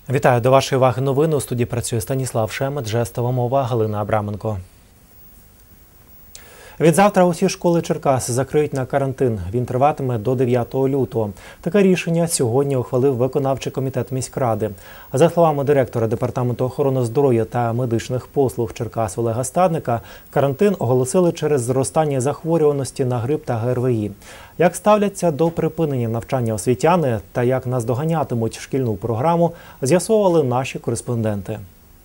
Вітаю, до вашої уваги новини. У студії працює Станіслав Шемет, жестова мова Галина Абраменко. Відзавтра усі школи Черкас закриють на карантин. Він триватиме до 9 лютого. Таке рішення сьогодні ухвалив виконавчий комітет міськради. За словами директора Департаменту охорони здоров'я та медичних послуг Черкас Олега Стадника, карантин оголосили через зростання захворюваності на грип та ГРВІ. Як ставляться до припинення навчання освітяни та як наздоганятимуть шкільну програму, з'ясовували наші кореспонденти.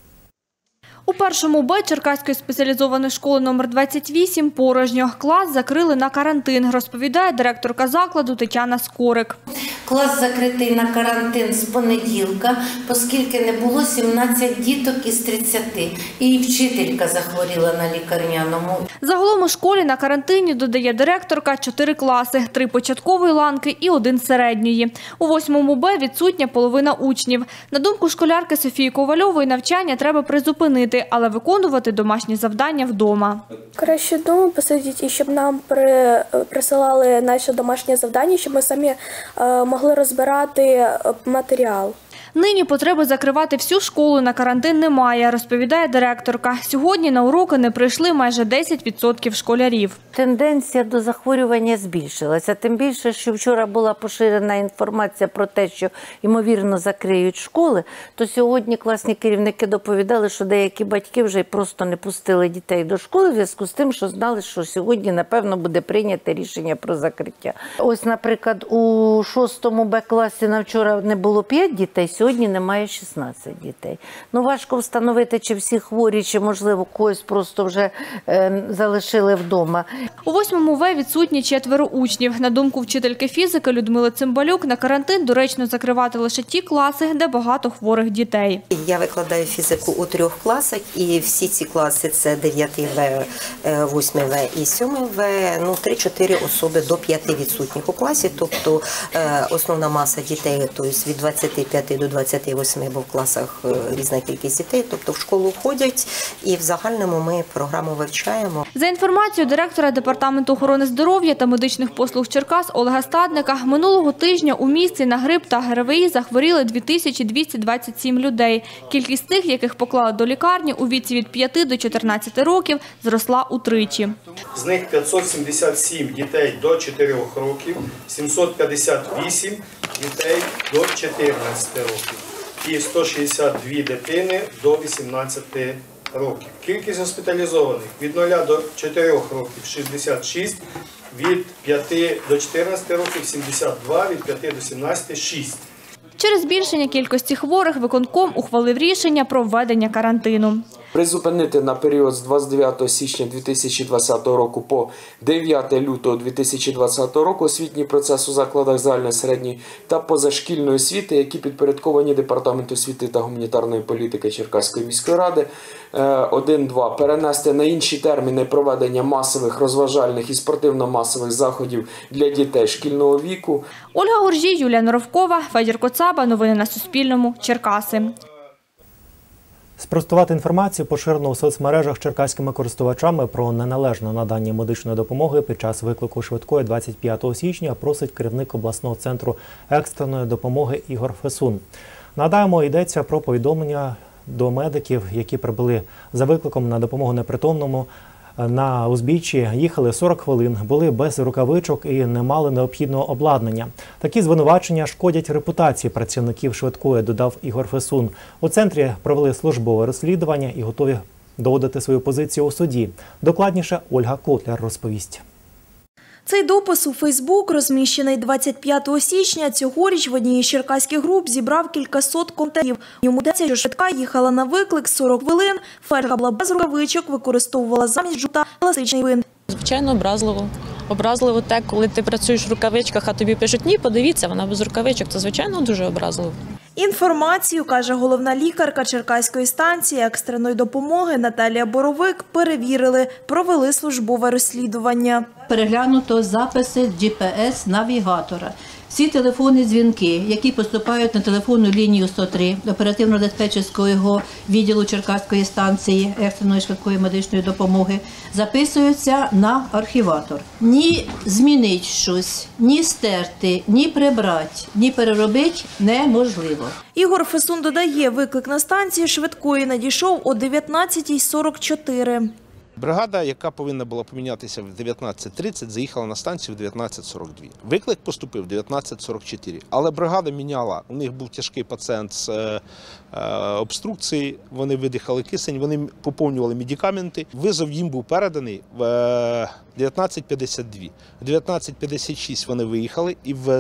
У першому Б Черкаської спеціалізованої школи номер 28 порожньо. Клас закрили на карантин, розповідає директорка закладу Тетяна Скорик. Клас закритий на карантин з понеділка, оскільки не було 17 діток із 30. І вчителька захворіла на лікарняному. Загалом у школі на карантині, додає директорка, 4 класи, 3 початкової ланки і 1 середньої. У 8 Б відсутня половина учнів. На думку школярки Софії Ковальової, навчання треба призупинити, але виконувати домашні завдання вдома. Краще вдома посидіти, і щоб нам присилали наші домашні завдання, щоб ми самі могли розбирати матеріал. Нині потреби закривати всю школу на карантин немає, розповідає директорка. Сьогодні на уроки не прийшли майже 10% школярів. Тенденція до захворювання збільшилася. Тим більше, що вчора була поширена інформація про те, що, ймовірно, закриють школи, то сьогодні класні керівники доповідали, що деякі батьки вже просто не пустили дітей до школи в зв'язку з тим, що знали, що сьогодні, напевно, буде прийнято рішення про закриття. Ось, наприклад, у 6 Б-класі на вчора не було 5 дітей, сьогодні немає 16 дітей. Ну, важко встановити, чи всі хворі, чи, можливо, когось просто вже залишили вдома. У 8 В відсутні 4 учнів. На думку вчительки фізики Людмили Цимбалюк, на карантин доречно закривати лише ті класи, де багато хворих дітей. Я викладаю фізику у 3 класах, і всі ці класи – це 9 В, 8 В і 7 В, 3-4 особи до 5 відсутніх у класі, тобто основна маса дітей, тобто від 25 до 28, бо в класах різна кількість дітей, тобто в школу ходять, і в загальному ми програму вивчаємо. За інформацією директора Департаменту охорони здоров'я та медичних послуг Черкас Олега Стадника, минулого тижня у місті на грип та ГРВІ захворіли 2227 людей. Кількість тих, яких поклали до лікарні у віці від 5 до 14 років, зросла утричі. З них 577 дітей до 4 років, 758 дітей до 14 років і 162 дитини до 18 років. Кількість госпіталізованих від 0 до 4 років – 66, від 5 до 14 років – 72, від 5 до 17 – 6. Через збільшення кількості хворих виконком ухвалив рішення про введення карантину. Призупинити на період з 29 січня 2020 року по 9 лютого 2020 року освітній процес у закладах загальної, середньої та позашкільної освіти, які підпорядковані Департаменту освіти та гуманітарної політики Черкаської міської ради. 1-2. Перенести на інші терміни проведення масових розважальних і спортивно-масових заходів для дітей шкільного віку. Ольга Гуржій, Юлія Норовкова, Федір Коцаба. Новини на Суспільному. Черкаси. Спростувати інформацію, поширену у соцмережах черкаськими користувачами про неналежне надання медичної допомоги під час виклику швидкої 25 січня, просить керівник обласного центру екстреної допомоги Ігор Фесун. Нагадаємо, йдеться про повідомлення до медиків, які прибули за викликом на допомогу непритомному. На узбіччі їхали 40 хвилин, були без рукавичок і не мали необхідного обладнання. Такі звинувачення шкодять репутації працівників швидкої, додав Ігор Фесун. У центрі провели службове розслідування і готові доводити свою позицію у суді. Докладніше Ольга Котляр розповість. Цей допис у Фейсбук, розміщений 25 січня, цьогоріч в одній із черкаських груп зібрав кількасот коментарів. Йому йдеться, що швидка їхала на виклик 40 хвилин, фельдшерка була без рукавичок, використовувала замість жгута еластичний бинт. Звичайно, образливо. Образливо те, коли ти працюєш в рукавичках, а тобі пишуть, ні, подивіться, вона без рукавичок. Це, звичайно, дуже образливо. Інформацію, каже головна лікарка Черкаської станції екстреної допомоги Наталія Боровик, перевірили, провели службове розслідування. Переглянуто записи GPS-навігатора. Всі телефонні дзвінки, які поступають на телефонну лінію 103 оперативно-диспетчерського відділу Черкаської станції екстреної швидкої медичної допомоги, записуються на архіватор. Ні змінити щось, ні стерти, ні прибрати, ні переробити неможливо. Ігор Фесун додає, виклик на станції швидкої надійшов о 19:44. Бригада, яка повинна була помінятися в 19:30, заїхала на станцію в 19:42. Виклик поступив в 19:44, але бригада міняла. У них був тяжкий пацієнт з обструкції, вони видихали кисень, вони поповнювали медикаменти. Визов їм був переданий в 19:52. В 19:56 вони виїхали і в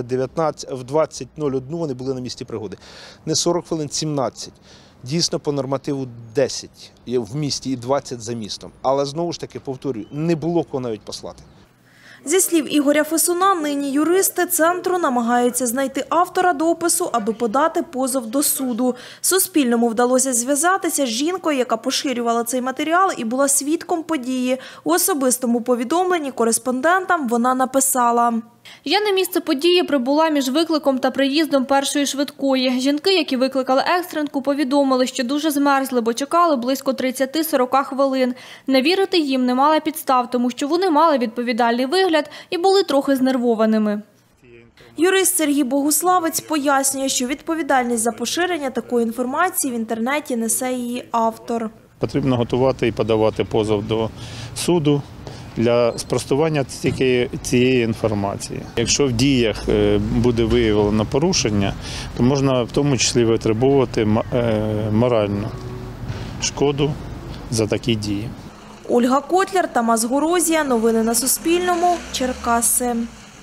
20:01 вони були на місці пригоди. Не 40 хвилин, 17. Дійсно, по нормативу 10 в місті і 20 за містом. Але, знову ж таки, повторюю, не було кого навіть послати. Зі слів Ігоря Фесуна, нині юристи центру намагаються знайти автора допису, аби подати позов до суду. Суспільному вдалося зв'язатися з жінкою, яка поширювала цей матеріал і була свідком події. У особистому повідомленні кореспондентам вона написала: Я на місце події прибула між викликом та приїздом першої швидкої. Жінки, які викликали екстренку, повідомили, що дуже змерзли, бо чекали близько 30-40 хвилин. Не вірити їм не мала підстав, тому що вони мали відповідальний вигляд і були трохи знервованими. Юрист Сергій Богуславець пояснює, що відповідальність за поширення такої інформації в інтернеті несе її автор. Потрібно готувати і подавати позов до суду для спростування цієї інформації. Якщо в діях буде виявлено порушення, то можна в тому числі витребувати моральну шкоду за такі дії. Ольга Котляр, Тамас Горозія. Новини на Суспільному. Черкаси.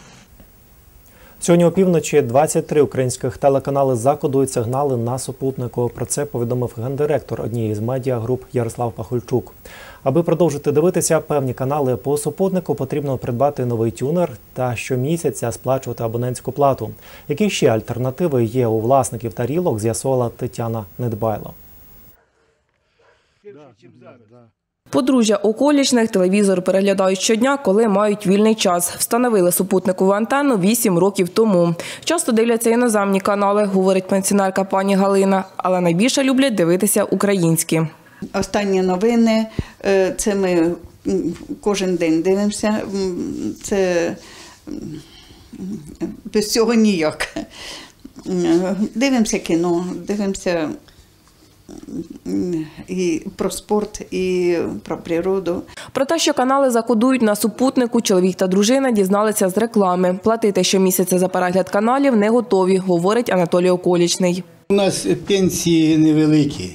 Сьогодні опівночі 23 українських телеканали закодують сигнали на супутнику. Про це повідомив гендиректор однієї з медіагруп Ярослав Пахольчук. Аби продовжити дивитися певні канали по супутнику, потрібно придбати новий тюнер та щомісяця сплачувати абонентську плату. Які ще альтернативи є у власників тарілок, з'ясувала Тетяна Недбайло. Подружжя Околічних телевізор переглядають щодня, коли мають вільний час. Встановили супутникову антенну 8 років тому. Часто дивляться іноземні канали, говорить пенсіонерка пані Галина, але найбільше люблять дивитися українські. Останні новини, це ми кожен день дивимося, це без цього ніяк. Дивимося кіно, дивимося і про спорт, і про природу. Про те, що канали закодують на супутнику, чоловік та дружина дізналися з реклами. Платити щомісяця за перегляд каналів не готові, говорить Анатолій Околічний. У нас пенсії невеликі.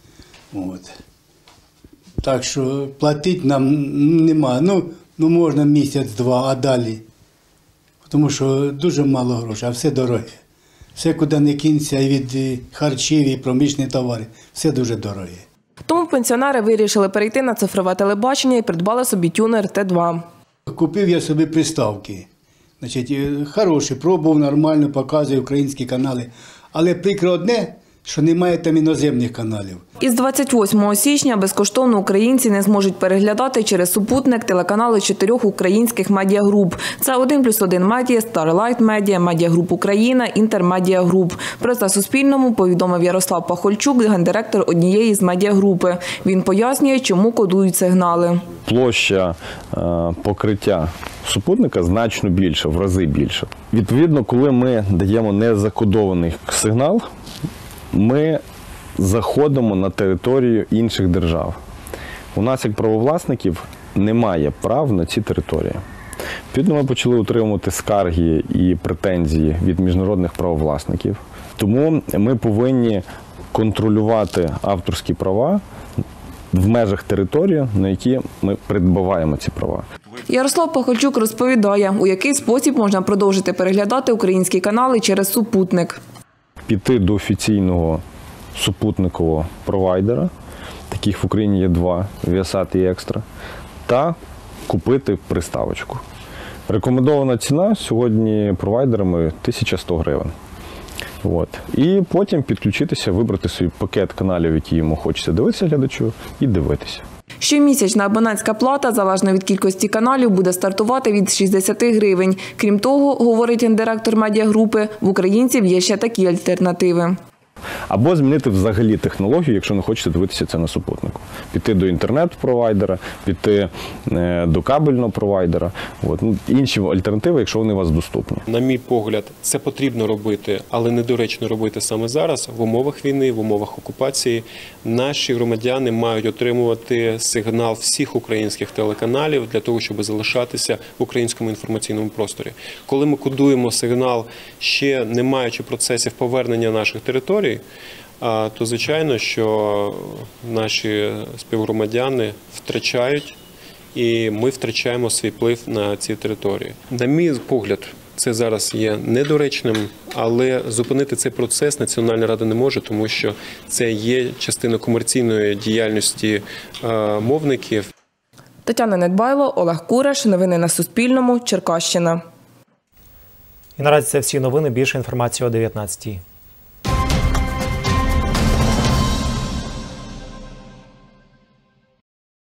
Так що платити нам нема. Ну можна місяць-два, а далі. Тому що дуже мало грошей, а все дороге. Все, куди не кинься, від харчів і проміжні товари, все дуже дороге. Тому пенсіонери вирішили перейти на цифрове телебачення і придбали собі тюнер Т2. Купив я собі приставки. Значить, хороші, пробував, нормально, показує українські канали. Але прикро одне, що немає там іноземних каналів. Із 28 січня безкоштовно українці не зможуть переглядати через супутник телеканали 4 українських медіагруп. Це 1+1 Медіа, Starlight Media, Медіагруп Україна, Інтермедіа Груп. Про це Суспільному повідомив Ярослав Пахольчук, гендиректор однієї з медіагрупи. Він пояснює, чому кодують сигнали. Площа покриття супутника значно більша, в рази більша. Відповідно, коли ми даємо незакодований сигнал, ми заходимо на територію інших держав. У нас, як правовласників, немає прав на ці території. Відповідно, ми почали отримувати скарги і претензії від міжнародних правовласників. Тому ми повинні контролювати авторські права в межах території, на які ми придбаваємо ці права. Ярослав Пахольчук розповідає, у який спосіб можна продовжити переглядати українські канали через супутник. Піти до офіційного супутникового провайдера, таких в Україні є 2, Viasat і Extra, та купити приставочку. Рекомендована ціна сьогодні провайдерами 1100 гривень. От. І потім підключитися, вибрати свій пакет каналів, які йому хочеться дивитися глядачу, і дивитися. Щомісячна абонентська плата, залежно від кількості каналів, буде стартувати від 60 гривень. Крім того, говорить гендиректор медіагрупи, в українців є ще такі альтернативи. Або змінити взагалі технологію, якщо не хочете дивитися це на супутнику. Піти до інтернет-провайдера, піти до кабельного провайдера. Інші альтернативи, якщо вони у вас доступні. На мій погляд, це потрібно робити, але недоречно робити саме зараз, в умовах війни, в умовах окупації. Наші громадяни мають отримувати сигнал всіх українських телеканалів для того, щоб залишатися в українському інформаційному просторі. Коли ми кодуємо сигнал, ще не маючи процесів повернення наших територій, то звичайно, що наші співгромадяни втрачають, і ми втрачаємо свій вплив на ці території. На мій погляд, це зараз є недоречним, але зупинити цей процес Національна рада не може, тому що це є частина комерційної діяльності мовників. Тетяна Недбайло, Олег Кураш. Новини на Суспільному. Черкащина. І наразі це всі новини. Більше інформації о 19-й.